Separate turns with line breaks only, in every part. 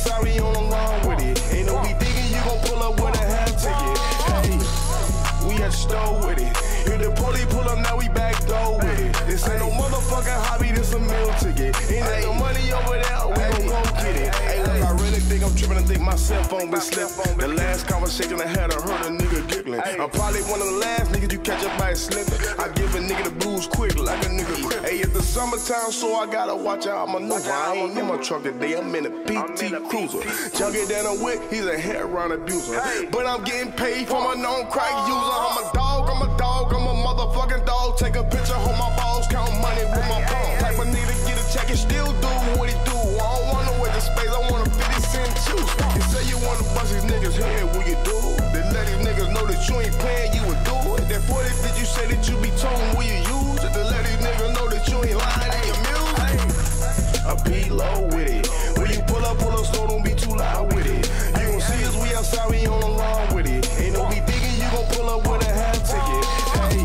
outside, we on the run with it. Ain't no we thinking you gon' pull up with a half ticket. Hey, we at the store with it. If the police pull up, now we back door with it. This ain't no motherfucking hobby, this a meal ticket. Ain't no money over there, we gon' go get it. Hey, look, I really think I'm tripping and think my cell phone been slipped. The last conversation I had, I heard a nigga giggling. I'm probably one of the last niggas you catch up by slipping. I give a nigga the blues quick like a nigga crip. Hey, it's the summertime, so I gotta watch out my maneuver. I ain't in my truck today, I'm in a PT Cruiser. Junkie down a whip, he's a heroin abuser. But I'm getting paid for my known crack user. I'm a dog, I'm a dog, I'm a motherfucking dog. Take a picture, hold my balls, count money with my phone. Type of nigga get a check and still do what he do. I don't wanna waste the space, I want a 50-cent juice. You say you wanna bust these niggas' head, will you do it? Then let these niggas know that you ain't playing, you would do it. That 40 that you say that you be told, will you use it? To let these niggas know that you ain't lying in your music. I be low with it. When you pull up slow, don't be too loud with it. You gon' see us, we outside, we on the lawn with it. Ain't no be thinking you gon' pull up with a half ticket. Hey,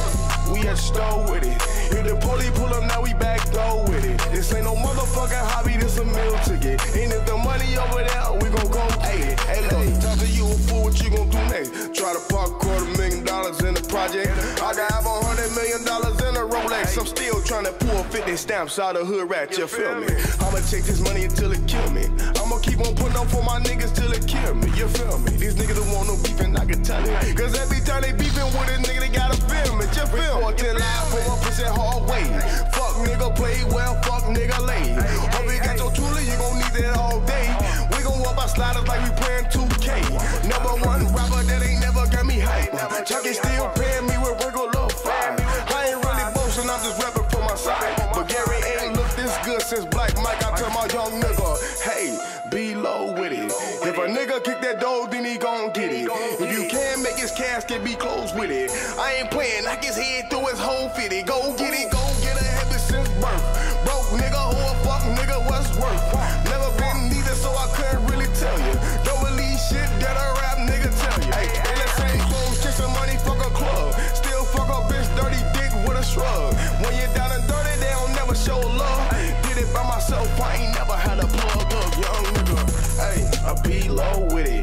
we at the store with it. If the police pull up, now we back door with it. This ain't no motherfucking hobby, this a meal ticket. Ain't if the money over there, we gon' go get it. Hey, look, talk to you a fool, what you gon' do next? Try to park $250,000 in the project. I got have $100 million in a Rolex. I'm still trying to pull 50 stamps out of hood rat, you feel me? I'ma take this money until it kill me. I'ma keep on putting up for my niggas till it kill me, you feel me? These niggas don't want no beefing, I can tell it. Cause every time they beefing with a nigga, they gotta film it, you feel me? 410 live for my pussy hard way. Fuck nigga play well, fuck nigga lay. Hope you got your toolie, you gon' need that all day. We gon' walk by sliders like we playing 2K. Number one rapper that ain't never got me hype. Chucky still paying me with regular fire. I ain't really boasting, I'm just rapping for my side. But Gary ain't looked this good since Black Mike. I tell my young nigga, hey, be low with it. If a nigga kick that door, then he gon' get it. If you can make his casket, be close with it. I ain't playing, knock his head through his whole fitty. Go get it, go get a habit since birth. Broke nigga, who a fuck nigga, what's worth? Never been neither, so I couldn't really tell you. Don't believe shit that a rap nigga tell you. Hey, in the same clothes, chasing money, fuck a club. Still fuck a bitch, dirty dick with a shrug. When you're down and dirty, they don't never show love. Did it by myself, I ain't never had a plug up, young nigga. Hey, I be low with it.